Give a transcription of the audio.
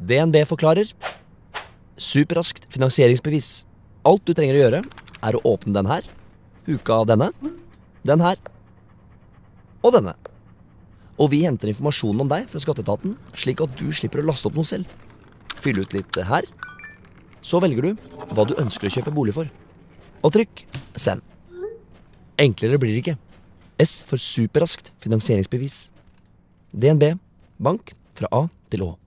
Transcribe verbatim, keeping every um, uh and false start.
D N B forklarer. Superraskt finansieringsbevis. Alt du trenger å gjøre er å åpne den her, huke av denne, den her, og denne. Og vi henter informasjonen om deg fra skatteetaten, slik at du slipper å laste opp noe selv. Fyll ut litt her, så velger du hva du ønsker å kjøpe bolig for. Og trykk send. Enklere blir det ikke. S for superraskt finansieringsbevis. D N B, bank fra A til Å.